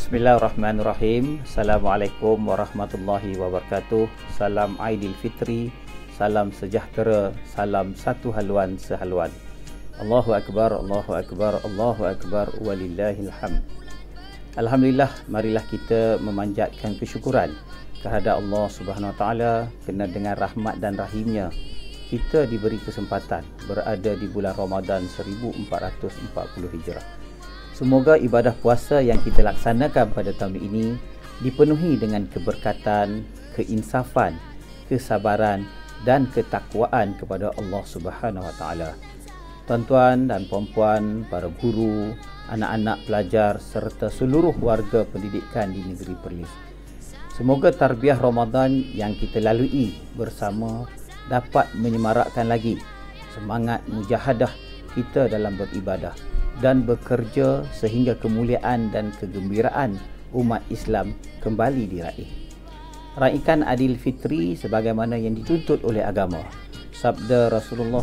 Bismillahirrahmanirrahim. Assalamualaikum warahmatullahi wabarakatuh. Salam Aidilfitri, salam sejahtera, salam satu haluan sehaluan. Allahu Akbar, Allahu Akbar, Allahu Akbar, walillahil hamd. Alhamdulillah, marilah kita memanjatkan kesyukuran kehadap Allah Subhanahu Wa Taala kerana dengan rahmat dan rahimnya kita diberi kesempatan berada di bulan Ramadan 1440 Hijrah. Semoga ibadah puasa yang kita laksanakan pada tahun ini dipenuhi dengan keberkatan, keinsafan, kesabaran dan ketakwaan kepada Allah Subhanahu Wa Taala. Tuan-tuan dan puan-puan, para guru, anak-anak pelajar serta seluruh warga pendidikan di negeri Perlis. Semoga tarbiyah Ramadan yang kita lalui bersama dapat menyemarakkan lagi semangat mujahadah kita dalam beribadah dan bekerja sehingga kemuliaan dan kegembiraan umat Islam kembali diraih. Raikan Aidilfitri sebagaimana yang dituntut oleh agama. Sabda Rasulullah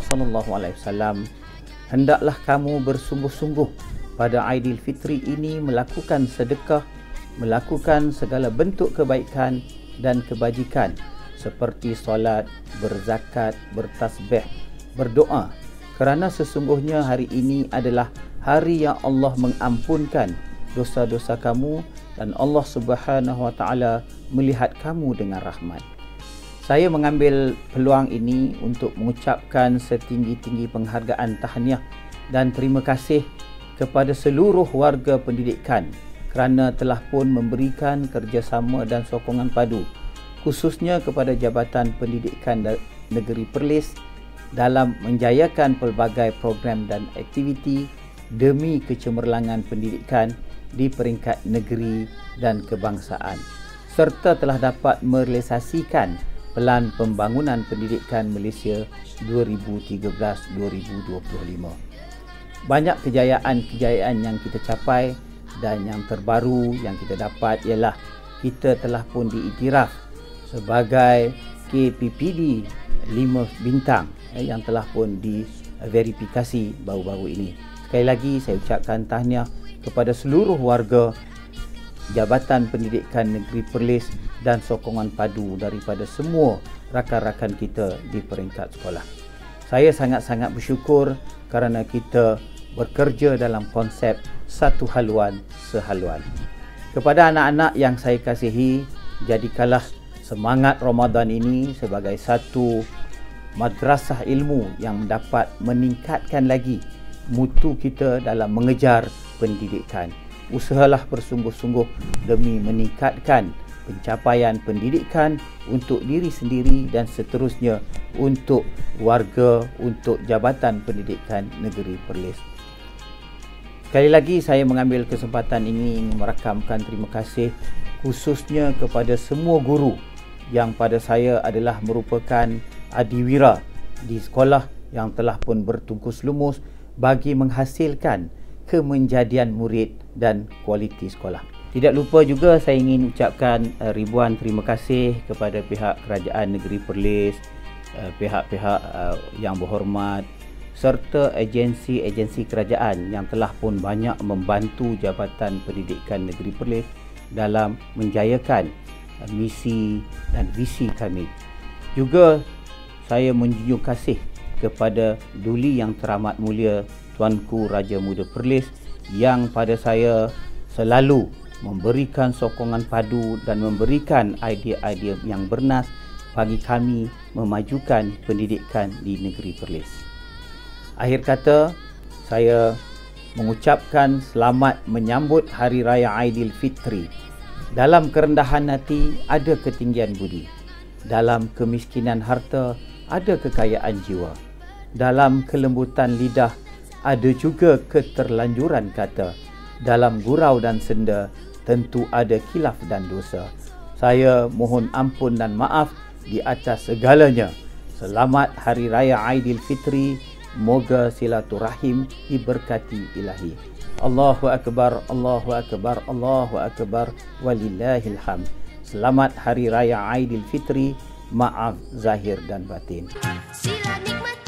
SAW, hendaklah kamu bersungguh-sungguh pada Aidilfitri ini melakukan sedekah, melakukan segala bentuk kebaikan dan kebajikan seperti solat, berzakat, bertasbih, berdoa, kerana sesungguhnya hari ini adalah hari yang Allah mengampunkan dosa-dosa kamu dan Allah Subhanahu Wa Taala melihat kamu dengan rahmat. Saya mengambil peluang ini untuk mengucapkan setinggi-tinggi penghargaan tahniah dan terima kasih kepada seluruh warga pendidikan kerana telah pun memberikan kerjasama dan sokongan padu, khususnya kepada Jabatan Pendidikan Negeri Perlis dalam menjayakan pelbagai program dan aktiviti demi kecemerlangan pendidikan di peringkat negeri dan kebangsaan, serta telah dapat merealisasikan Pelan Pembangunan Pendidikan Malaysia 2013-2025. Banyak kejayaan-kejayaan yang kita capai dan yang terbaru yang kita dapat ialah kita telah pun diiktiraf sebagai KPPD 5 bintang yang telah pun diverifikasi baru-baru ini. Sekali lagi saya ucapkan tahniah kepada seluruh warga Jabatan Pendidikan Negeri Perlis dan sokongan padu daripada semua rakan-rakan kita di peringkat sekolah. Saya sangat-sangat bersyukur kerana kita bekerja dalam konsep satu haluan sehaluan. Kepada anak-anak yang saya kasihi, jadikanlah semangat Ramadan ini sebagai satu madrasah ilmu yang dapat meningkatkan lagi mutu kita dalam mengejar pendidikan. Usahalah bersungguh-sungguh demi meningkatkan pencapaian pendidikan untuk diri sendiri dan seterusnya untuk warga, untuk Jabatan Pendidikan Negeri Perlis. Sekali lagi saya mengambil kesempatan ini ingin merakamkan terima kasih khususnya kepada semua guru yang pada saya adalah merupakan adiwira di sekolah yang telah pun bertungkus lumus bagi menghasilkan kemenjadian murid dan kualiti sekolah. Tidak lupa juga saya ingin ucapkan ribuan terima kasih kepada pihak Kerajaan Negeri Perlis, pihak-pihak yang berhormat serta agensi-agensi kerajaan yang telah pun banyak membantu Jabatan Pendidikan Negeri Perlis dalam menjayakan misi dan visi kami. Juga saya menjunjung kasih kepada Duli Yang Teramat Mulia Tuanku Raja Muda Perlis yang pada saya selalu memberikan sokongan padu dan memberikan idea-idea yang bernas bagi kami memajukan pendidikan di negeri Perlis. Akhir kata, saya mengucapkan selamat menyambut Hari Raya Aidilfitri. Dalam kerendahan hati ada ketinggian budi. Dalam kemiskinan harta ada kekayaan jiwa. Dalam kelembutan lidah ada juga keterlanjuran kata. Dalam gurau dan senda tentu ada khilaf dan dosa. Saya mohon ampun dan maaf di atas segalanya. Selamat Hari Raya Aidilfitri. Moga silaturahim diberkati ilahi. Allahu Akbar, Allahu Akbar, Allahu Akbar, walillahil hamd. Selamat Hari Raya Aidilfitri. Maaf zahir dan batin. Sila nikmati